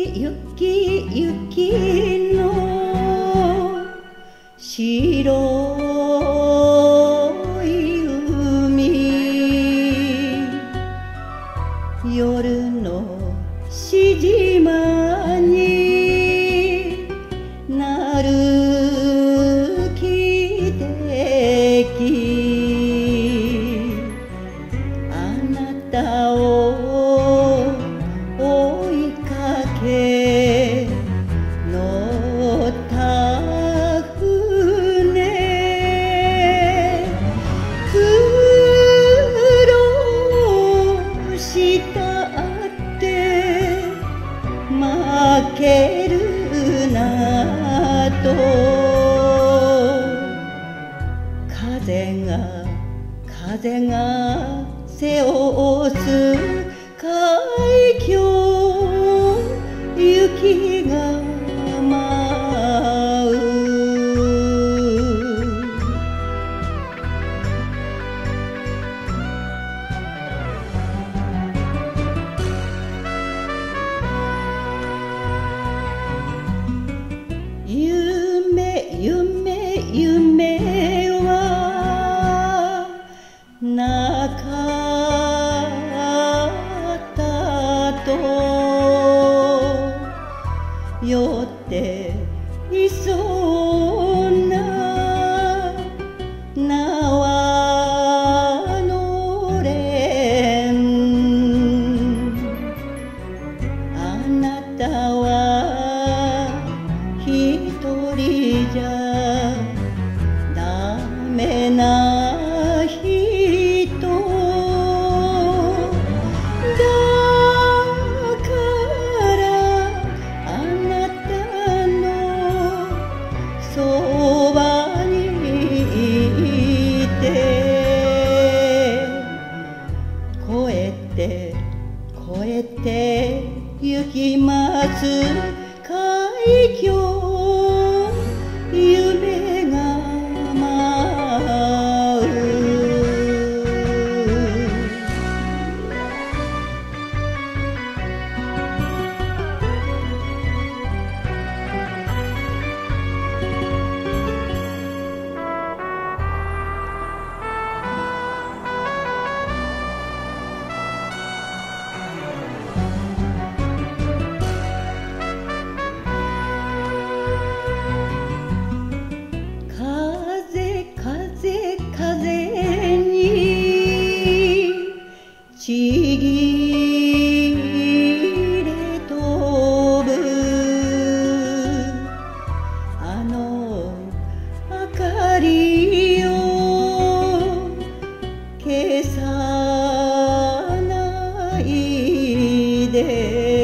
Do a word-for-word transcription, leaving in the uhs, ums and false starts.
雪雪の白い海、夜のしじまになる汽笛、あなたを追いかけ乗った船、苦労したって負けるなと、風が風が背負す海峡、雪が舞う。夢夢夢はなかったと、酔っていそうな縄のれん、あなたは一人じゃダメな人だから、あなたのそばにいて、越えて越えて行きます海峡、夢が舞う。ちぎれ飛ぶあの明かりを消さないで